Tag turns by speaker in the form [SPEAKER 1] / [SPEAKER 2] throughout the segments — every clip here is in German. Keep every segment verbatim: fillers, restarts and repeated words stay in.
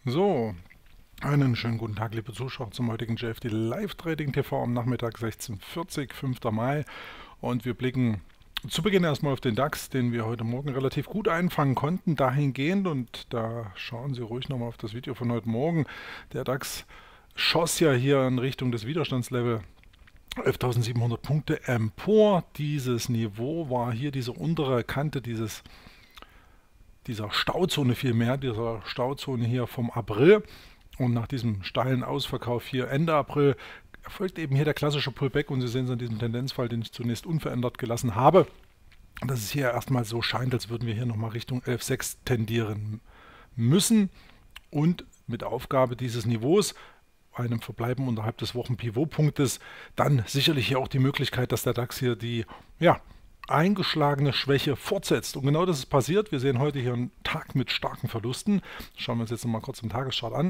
[SPEAKER 1] So, einen schönen guten Tag, liebe Zuschauer, zum heutigen J F D Live Trading T V am Nachmittag sechzehn Uhr vierzig, fünfter Mai. Und wir blicken zu Beginn erstmal auf den DAX, den wir heute Morgen relativ gut einfangen konnten, dahingehend. Und da schauen Sie ruhig nochmal auf das Video von heute Morgen. Der DAX schoss ja hier in Richtung des Widerstandslevel elftausendsiebenhundert Punkte empor. Dieses Niveau war hier diese untere Kante dieses dieser Stauzone vielmehr, dieser Stauzone hier vom April. Und nach diesem steilen Ausverkauf hier Ende April erfolgt eben hier der klassische Pullback und Sie sehen es an diesem Tendenzfall, den ich zunächst unverändert gelassen habe, dass es hier erstmal so scheint, als würden wir hier nochmal Richtung elf Komma sechs tendieren müssen und mit Aufgabe dieses Niveaus, einem Verbleiben unterhalb des Wochen-Pivotpunktes, dann sicherlich hier auch die Möglichkeit, dass der DAX hier die, ja, eingeschlagene Schwäche fortsetzt. Und genau das ist passiert. Wir sehen heute hier einen Tag mit starken Verlusten. Schauen wir uns jetzt noch mal kurz im Tageschart an.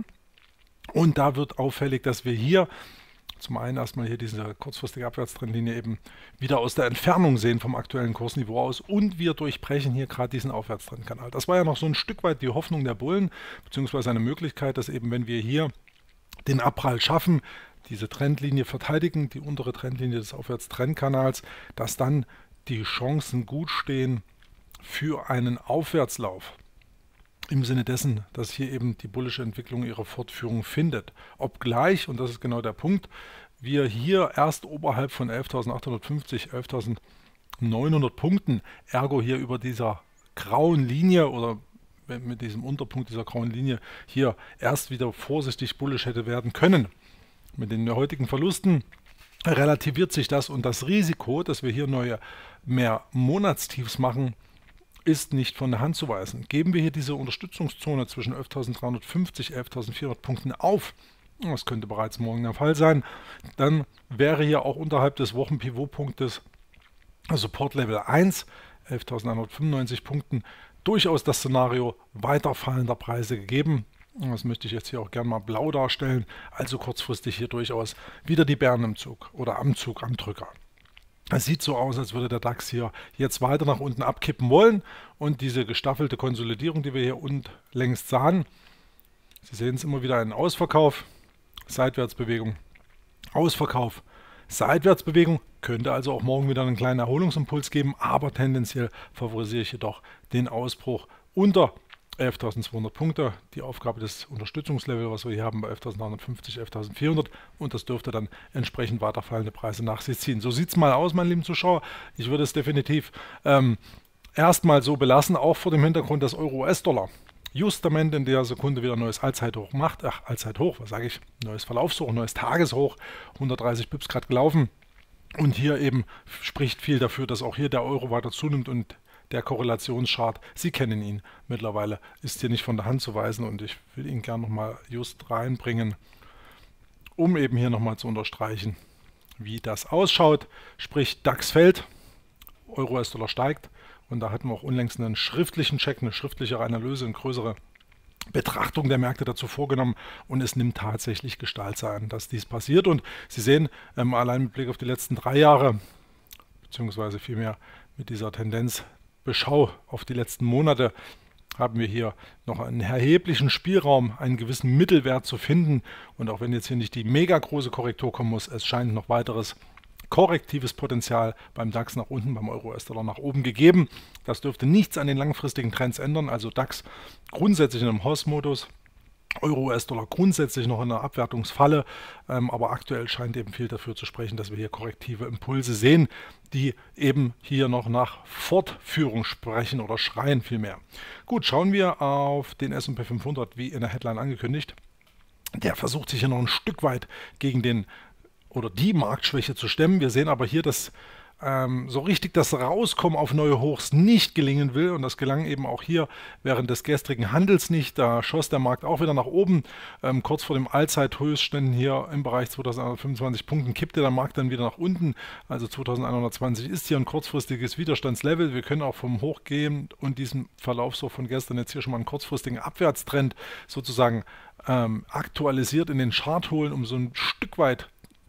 [SPEAKER 1] Und da wird auffällig, dass wir hier zum einen erstmal hier diese kurzfristige Abwärtstrendlinie eben wieder aus der Entfernung sehen vom aktuellen Kursniveau aus und wir durchbrechen hier gerade diesen Aufwärtstrendkanal. Das war ja noch so ein Stück weit die Hoffnung der Bullen, beziehungsweise eine Möglichkeit, dass eben, wenn wir hier den Abprall schaffen, diese Trendlinie verteidigen, die untere Trendlinie des Aufwärtstrendkanals, dass dann die Chancen gut stehen für einen Aufwärtslauf. Im Sinne dessen, dass hier eben die bullische Entwicklung ihre Fortführung findet. Obgleich, und das ist genau der Punkt, wir hier erst oberhalb von elftausendachthundertfünfzig, elftausendneunhundert Punkten, ergo hier über dieser grauen Linie oder mit diesem Unterpunkt dieser grauen Linie hier erst wieder vorsichtig bullisch hätte werden können. Mit den heutigen Verlusten relativiert sich das und das Risiko, dass wir hier neue mehr Monatstiefs machen, ist nicht von der Hand zu weisen. Geben wir hier diese Unterstützungszone zwischen elftausenddreihundertfünfzig, elftausendvierhundert Punkten auf, das könnte bereits morgen der Fall sein, dann wäre hier auch unterhalb des Wochenpivotpunktes Support Level eins, elftausendeinhundertfünfundneunzig Punkten, durchaus das Szenario weiter fallender Preise gegeben. Das möchte ich jetzt hier auch gerne mal blau darstellen, also kurzfristig hier durchaus wieder die Bären im Zug oder am Zug, am Drücker. Es sieht so aus, als würde der DAX hier jetzt weiter nach unten abkippen wollen und diese gestaffelte Konsolidierung, die wir hier unten längst sahen, Sie sehen es immer wieder einen Ausverkauf, Seitwärtsbewegung, Ausverkauf, Seitwärtsbewegung, könnte also auch morgen wieder einen kleinen Erholungsimpuls geben, aber tendenziell favorisiere ich jedoch den Ausbruch unter elftausendzweihundert Punkte, die Aufgabe des Unterstützungslevels, was wir hier haben bei elftausenddreihundertfünfzig, elftausendvierhundert und das dürfte dann entsprechend weiterfallende Preise nach sich ziehen. So sieht es mal aus, meine lieben Zuschauer. Ich würde es definitiv ähm, erstmal so belassen, auch vor dem Hintergrund des Euro-U S-Dollar. Justament in der Sekunde wieder neues Allzeithoch macht, ach Allzeithoch, was sage ich, neues Verlaufshoch, neues Tageshoch, hundertdreißig Pips gerade gelaufen und hier eben spricht viel dafür, dass auch hier der Euro weiter zunimmt und der Korrelationschart, Sie kennen ihn mittlerweile, ist hier nicht von der Hand zu weisen und ich will ihn gerne nochmal just reinbringen, um eben hier nochmal zu unterstreichen, wie das ausschaut. Sprich, DAX fällt, Euro-U S-Dollar steigt und da hatten wir auch unlängst einen schriftlichen Check, eine schriftliche Analyse, eine größere Betrachtung der Märkte dazu vorgenommen und es nimmt tatsächlich Gestalt sein, dass dies passiert. Und Sie sehen, ähm, allein mit Blick auf die letzten drei Jahre, beziehungsweise vielmehr mit dieser Tendenz, Beschau auf die letzten Monate haben wir hier noch einen erheblichen Spielraum, einen gewissen Mittelwert zu finden. Und auch wenn jetzt hier nicht die mega große Korrektur kommen muss, es scheint noch weiteres korrektives Potenzial beim DAX nach unten, beim Euro-U S-Dollar nach oben gegeben. Das dürfte nichts an den langfristigen Trends ändern. Also DAX grundsätzlich in einem Horse-Modus. Euro-U S-Dollar grundsätzlich noch in einer Abwertungsfalle, ähm, aber aktuell scheint eben viel dafür zu sprechen, dass wir hier korrektive Impulse sehen, die eben hier noch nach Fortführung sprechen oder schreien vielmehr. Gut, schauen wir auf den S und P fünfhundert, wie in der Headline angekündigt. Der versucht sich hier noch ein Stück weit gegen den oder die Marktschwäche zu stemmen. Wir sehen aber hier, dass ähm, so richtig das Rauskommen auf neue Hochs nicht gelingen will und das gelang eben auch hier während des gestrigen Handels nicht. Da schoss der Markt auch wieder nach oben. Ähm, kurz vor dem Allzeithöchstständen hier im Bereich zweitausendeinhundertfünfundzwanzig Punkten kippte der Markt dann wieder nach unten. Also zweitausendeinhundertzwanzig ist hier ein kurzfristiges Widerstandslevel. Wir können auch vom Hoch gehen und diesen Verlauf so von gestern jetzt hier schon mal einen kurzfristigen Abwärtstrend sozusagen ähm, aktualisiert in den Chart holen, um so ein Stück weit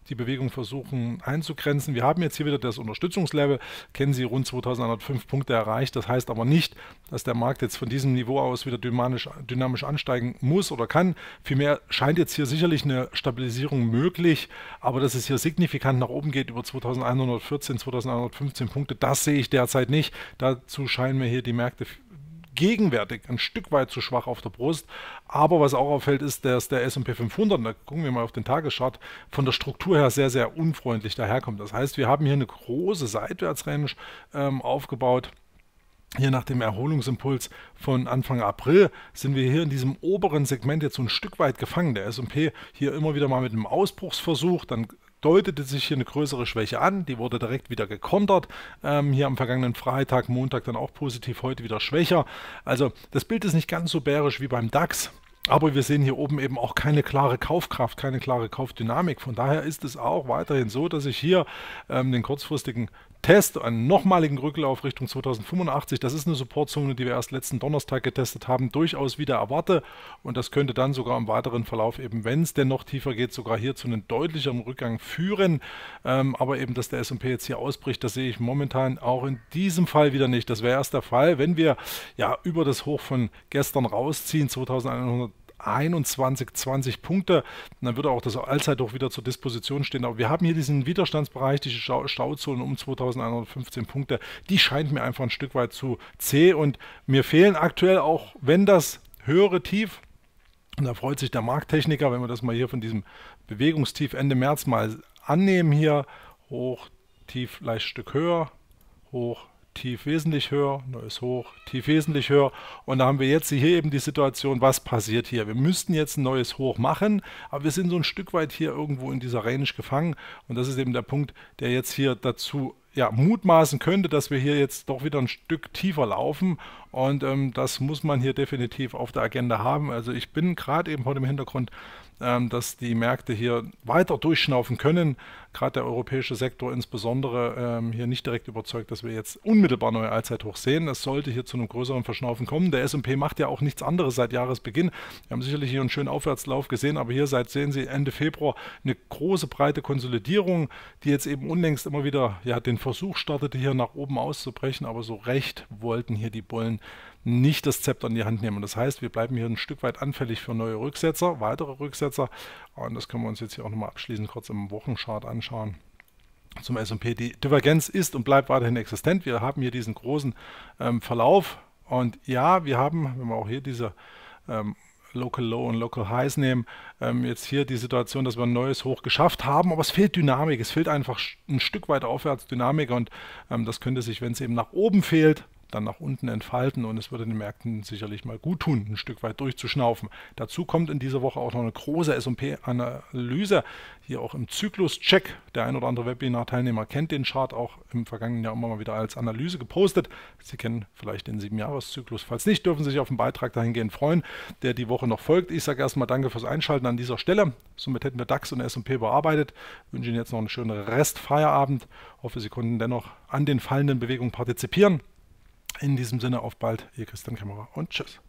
[SPEAKER 1] die Bewegung versuchen einzugrenzen. Wir haben jetzt hier wieder das Unterstützungslevel, kennen Sie, rund zweitausendeinhundertfünf Punkte erreicht. Das heißt aber nicht, dass der Markt jetzt von diesem Niveau aus wieder dynamisch, dynamisch ansteigen muss oder kann. Vielmehr scheint jetzt hier sicherlich eine Stabilisierung möglich, aber dass es hier signifikant nach oben geht über zweitausendeinhundertvierzehn, zweitausendeinhundertfünfzehn Punkte, das sehe ich derzeit nicht. Dazu scheinen mir hier die Märkte gegenwärtig ein Stück weit zu schwach auf der Brust. Aber was auch auffällt, ist, dass der S und P fünfhundert, da gucken wir mal auf den Tageschart, von der Struktur her sehr, sehr unfreundlich daherkommt. Das heißt, wir haben hier eine große Seitwärtsrange ähm, aufgebaut. Hier nach dem Erholungsimpuls von Anfang April sind wir hier in diesem oberen Segment jetzt so ein Stück weit gefangen. Der S und P hier immer wieder mal mit einem Ausbruchsversuch, dann deutete sich hier eine größere Schwäche an, die wurde direkt wieder gekontert, ähm, hier am vergangenen Freitag, Montag dann auch positiv, heute wieder schwächer. Also das Bild ist nicht ganz so bärisch wie beim DAX, aber wir sehen hier oben eben auch keine klare Kaufkraft, keine klare Kaufdynamik. Von daher ist es auch weiterhin so, dass ich hier ähm, den kurzfristigen Test, einen nochmaligen Rücklauf Richtung zweitausendfünfundachtzig, das ist eine Supportzone, die wir erst letzten Donnerstag getestet haben, durchaus wieder erwarte, und das könnte dann sogar im weiteren Verlauf eben, wenn es denn noch tiefer geht, sogar hier zu einem deutlicheren Rückgang führen, ähm, aber eben, dass der S und P jetzt hier ausbricht, das sehe ich momentan auch in diesem Fall wieder nicht. Das wäre erst der Fall, wenn wir ja über das Hoch von gestern rausziehen, zweitausendeinhundert einundzwanzig, zwanzig Punkte, dann würde auch das Allzeithoch wieder zur Disposition stehen. Aber wir haben hier diesen Widerstandsbereich, diese Stau Stauzonen um zweitausendeinhundertfünfzehn Punkte, die scheint mir einfach ein Stück weit zu zäh, und mir fehlen aktuell, auch wenn das höhere Tief, und da freut sich der Markttechniker, wenn wir das mal hier von diesem Bewegungstief Ende März mal annehmen, hier hoch, tief, leicht Stück höher, hoch, tief wesentlich höher, neues Hoch, tief wesentlich höher, und da haben wir jetzt hier eben die Situation, was passiert hier? Wir müssten jetzt ein neues Hoch machen, aber wir sind so ein Stück weit hier irgendwo in dieser Range gefangen, und das ist eben der Punkt, der jetzt hier dazu ja, mutmaßen könnte, dass wir hier jetzt doch wieder ein Stück tiefer laufen, und ähm, das muss man hier definitiv auf der Agenda haben. Also ich bin gerade eben vor dem Hintergrund, ähm, dass die Märkte hier weiter durchschnaufen können, gerade der europäische Sektor insbesondere, ähm, hier nicht direkt überzeugt, dass wir jetzt unmittelbar neue Allzeithochs sehen. Es sollte hier zu einem größeren Verschnaufen kommen. Der S und P macht ja auch nichts anderes seit Jahresbeginn. Wir haben sicherlich hier einen schönen Aufwärtslauf gesehen, aber hier seit, sehen Sie, Ende Februar eine große, breite Konsolidierung, die jetzt eben unlängst immer wieder ja, den Versuch startete, hier nach oben auszubrechen, aber so recht wollten hier die Bullen nicht das Zepter in die Hand nehmen. Das heißt, wir bleiben hier ein Stück weit anfällig für neue Rücksetzer, weitere Rücksetzer, und das können wir uns jetzt hier auch nochmal abschließend kurz im Wochenchart anschauen. Zum S und P, die Divergenz ist und bleibt weiterhin existent. Wir haben hier diesen großen ähm, Verlauf, und ja, wir haben, wenn wir auch hier diese ähm, Local Low und Local Highs nehmen, ähm, jetzt hier die Situation, dass wir ein neues Hoch geschafft haben, aber es fehlt Dynamik, es fehlt einfach ein Stück weit Aufwärtsdynamik, und ähm, das könnte sich, wenn es eben nach oben fehlt, dann nach unten entfalten, und es würde den Märkten sicherlich mal gut tun, ein Stück weit durchzuschnaufen. Dazu kommt in dieser Woche auch noch eine große S und P-Analyse, hier auch im Zyklus-Check. Der ein oder andere Webinar-Teilnehmer kennt den Chart, auch im vergangenen Jahr immer mal wieder als Analyse gepostet. Sie kennen vielleicht den Sieben-Jahres-Zyklus. Falls nicht, dürfen Sie sich auf den Beitrag dahingehend freuen, der die Woche noch folgt. Ich sage erstmal danke fürs Einschalten an dieser Stelle. Somit hätten wir DAX und S und P bearbeitet. Ich wünsche Ihnen jetzt noch einen schönen Restfeierabend. Hoffe, Sie konnten dennoch an den fallenden Bewegungen partizipieren. In diesem Sinne, auf bald, Ihr Christian Kämmerer, und tschüss.